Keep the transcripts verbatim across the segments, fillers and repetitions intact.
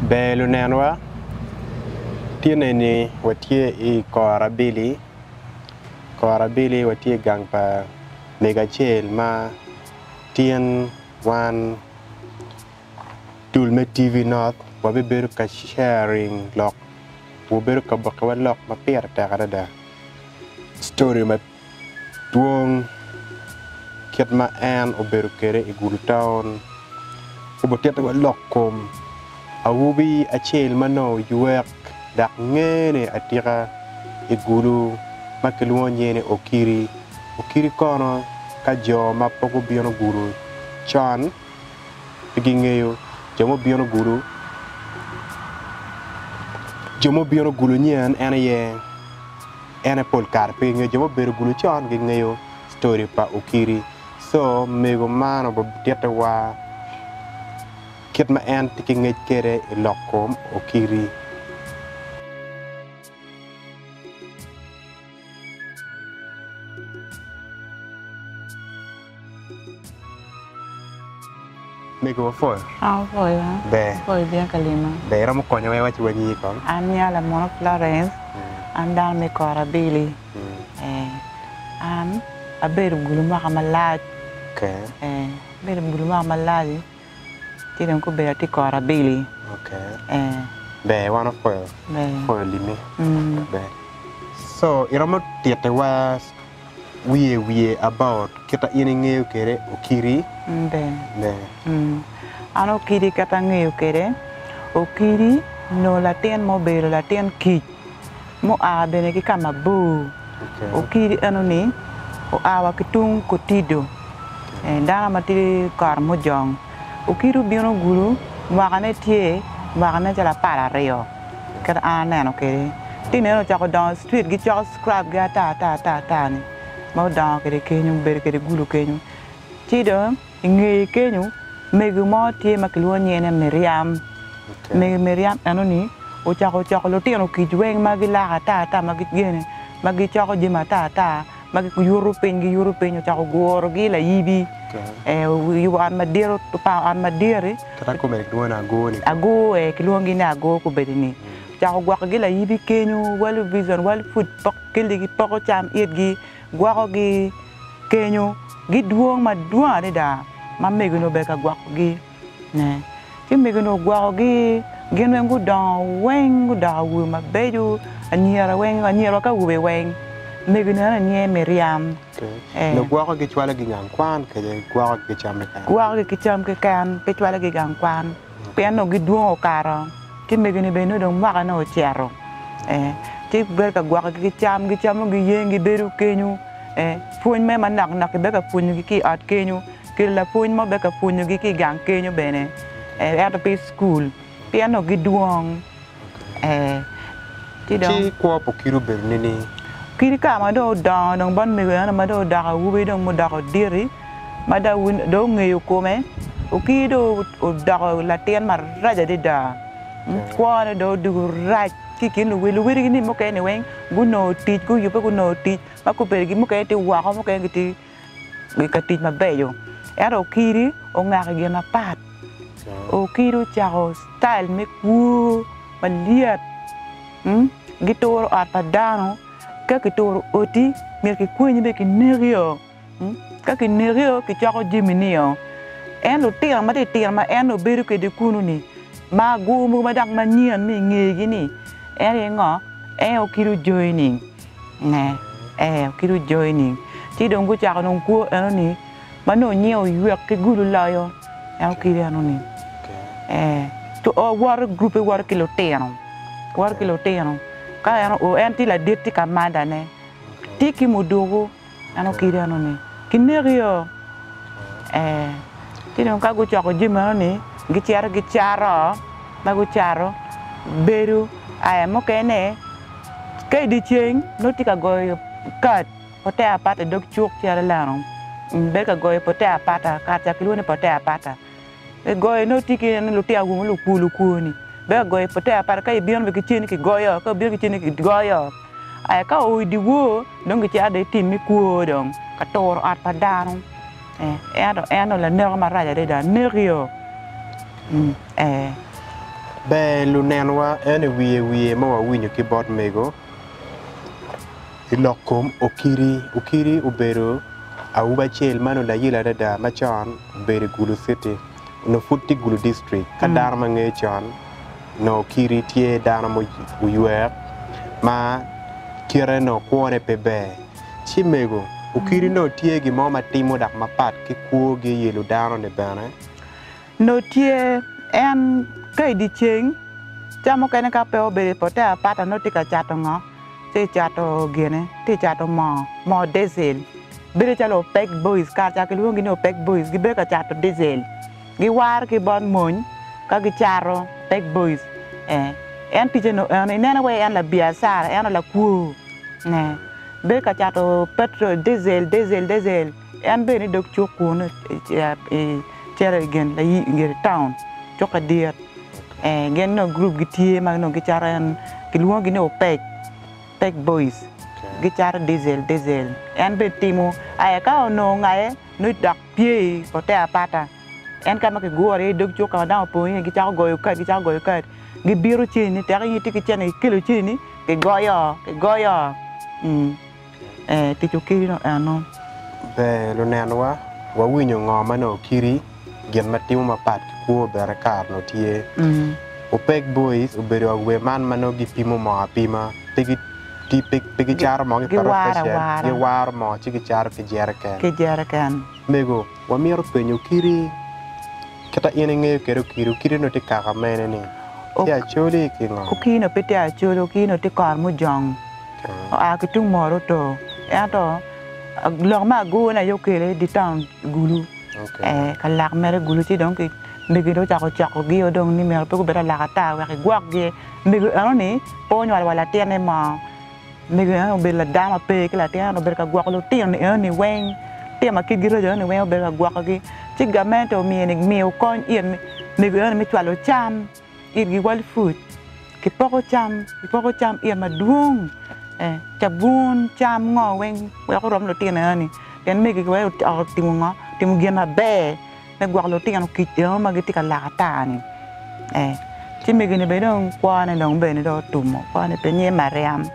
Belunenwa tiene ni watie i Korabili Korabili watie gang pa megachel ma tien wan dulme T V North wabe beru ka sharing lock waberu ka bakawa lock ma pera takarada story ma tuong kiat ma an oberu kere i gulu town uboteta wa lock kom awubi achel mano yuek dak ngene atira igulu makelwonyene okiri okiri kono ka jo ma poko biono guru chan gingeyo jomo biono guru jomo biono guru nyen ene ye ene pol karpe nge jomo beru guru chan gingeyo story pa okiri so mego mano bo teta wa kit ma en tiki ngej kere i lokom okiri mego foi ah foi ha be foi bien kalima be ramo konyo we wachi wanyi kon ania la mono Florence andal me Korabili eh an aberu guluma kamalaj okay eh beru guluma kamalaj Tidak aku berarti Korabili. Okay. Eh. Be one of foil. Be. Foil limi. Hmm. Be. So iramo tiete was we we about kita ini ngeu kere okiri. Be. Be. Hmm. Ano kiri kata ngeu kere. Okiri no latihan mo bero latihan ki. Mo a bene ki kama bu. Okay. Okiri ano ni o awa kitung kotido. Eh dana mati kar mo jong. Ukiru biono guru wakane tie wakane jala para rio kata ane no kere tine no chako down street gi chako scrap ga ta ta ta ta ni mau down kere kenyu ber kere gulu kenyu tido ngi kenyu megu mo tie makluo nyene Miriam me Miriam ano ni o chako chako lo tino kijweng magi la ta ta magi gene magi chako jima ta ta magi ku yuru pengi yuru penyu chako goro gi la yibi eh you an madero to pa an madere kata ko merek duana go ni ago e kilongi na ago ko bedini ja ko gwa gi la yibi kenyu walu vision wal food pak kili gi pako cham it gi gwa ko gi kenyu gi duong ma duane da ma mego no be ka gwa ko gi ne ti mego no gwa ko gi gen wen gu don wen gu da wu ma beju aniera wen aniera ka wu be wen mego na nie Miriam no gwa ko gi chwala gi ngang kwan ke gwa ko gi cham ka gwa ko gi cham ke kan ke chwala gi gang kwan pe no gi duo karo ti me gni be no do ma no chiaro eh ti ber ka gwa ko gi cham gi cham gi yengi beru kenyu eh fuñ me man nak nak be ka fuñ gi ki at kenyu ki la fuñ mo be ka fuñ gi ki gang kenyu bene eh at pe school pe no gi duong eh ti do ti ko po kiru ber nini kiri ka ma do da dong ban me ga ma do da ka wu be dong mo da ko diri ma da win do ngeyo ko me o ki do da ko la ten ma raja de da ko na do du raj ki kin wi lu wi ni mo ke ni wen gu no ti gu yu pe gu no ti ma ku pe gi mo ke ti wa ko mo ke gi ti gi ka ti ma be yo ero kiri o nga ga na pat o kiri cha o style me ku ma liat hm gi to ar pa dano ka ki toro oti mer ki kwenye be ki nerio ka ki nerio ki chako jiminio en lo tira ma de tira ma en lo beru ke de kunu ni ma go mu ma dak ma nyen mi ngegi ni en ngo en o kiru joining ne eh o kiru joining ti don gu chako non ku eno ni ma no nyeo yuek ki gulu la yo en o kiru eno ni eh to o war group war kilo tero war kilo tero ka eno o enti la dirti ka manda ne tiki mudogo ano kiri ano ni kinerio eh tino ka go chako jima ni gicharo gicharo ba go charo beru ay mo kene kay di cheng no tika go kat pote apata dok chuk tiara lano be ka go pote apata ka ta kilo ne pote apata e go no tiki no lutia gu lu kulu kuni be go pote apata kay bion be kichini ki goyo ka bion kichini ki goyo ay ka o di wo dong ki ade timi ku dong ka tor at padano eh eno eno la ner ma raja de da nerio eh be lu nen wa ene wiye wiye ma wa winyo ki bot mego ilokom okiri okiri ubero auba chel mano da yila da da machon bere Gulu City no futti Gulu district kadar ma nge chon no kiri tie dana mo uywer ma kire no kuone pebe chimego ukiri no tie gi mo matimo dak mapat ki kuo gi yelo dano ne bana no tie en kai di cheng chamo kai na ka pe obere pota pata no tika chato ngo te chato gene te chato mo mo diesel bere chalo pek boys ka cha ke luongi no pek boys gi be ka chato diesel gi war ki bon mon ka gi charo pek boys eh en tije no en nena we en la biasara en la ku ne be ka chato petrol diesel diesel diesel en be ni dok choku no e chere gen la yi ngir town choka diet eh gen no group gi tie ma no gi charo en ki luongi no pek pek boys gi charo diesel diesel en be timo ay ka no ngae no dak pie pote apata en kama ke gore dog choka da po gi charo goyo ka gi charo goyo ka gi biro chini te gi tiki chene kilo chini ke goyo ke goyo mm eh ti chokiri no ano be lu nen wa wa winyo ngoma no kiri gen matimo mapat ki kuo bere kar no tie mm opek boys ubero we man mano gi pimo mo apima pigi ti pig pigi char mo gi profession gi war mo chi gi char ki jerken ke jerken mego wa miro penyo kiri kata ine nge kero kiri kiri no te kaka mene ni ya choli ki ngo ko kino pete a cholo kino te kar mu jong a ki tung moro to ya to lor ma go na yo kele di town Gulu eh kala mere Gulu ti donc megi do chako chako gi odong ni mer pe ko bera la ta wa ki gwak gi megi anoni po nyal wala tiene ma megi an be la dama pe ki la tiene ber ka gwak lo tiene ni wen te ma ki giro jo ni wen ber ka gwak gi ti gamento mi ni mi ko ien megi an mi twalo cham ir gi wal food ki poko cham ki poko cham ien ma duong eh tabun cham ngo wen we ko rom lo tiene ni ken megi ko we timu ngo timu gi ma be me gwak lo tiene ki jo ma gi ti ka la ta ni eh ti megi ni be don kwa ne dong be ni do tumo kwa ne pe ni mariam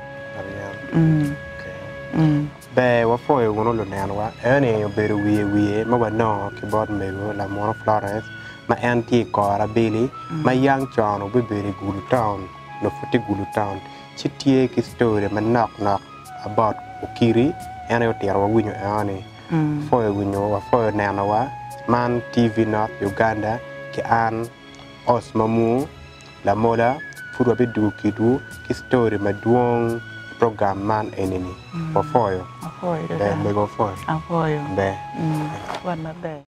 mm mm be wa fo yo no lo nen wa ene yo beru wiye wiye ma wa no ki bod mego la mono Florence ma anti kora bili ma yang chon obi beri Gulu town no futi Gulu town chitie ki story ma knock knock about ukiri ene yo tero winyo ane fo yo winyo wa fo yo nena wa man T V North Uganda ki an osmamu la mola furu be du ki du ki story ma duong program man eneni wa fo yo afoyo be mego fo afoyo be mm wan ma be